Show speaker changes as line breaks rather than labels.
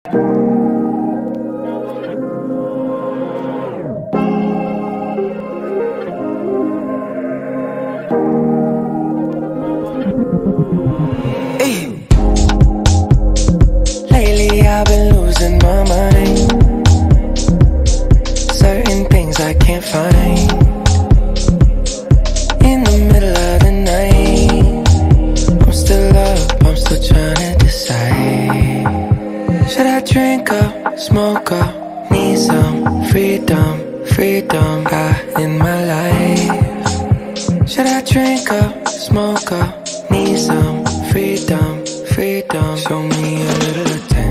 Lately I've been losing my mind. Certain things I can't find. In the middle of the night, I'm still up, I'm still trying to decide. Should I drink up, smoke up, need some freedom, freedom in my life? Should I drink up, smoke up, need some freedom, freedom? Show me a little attention.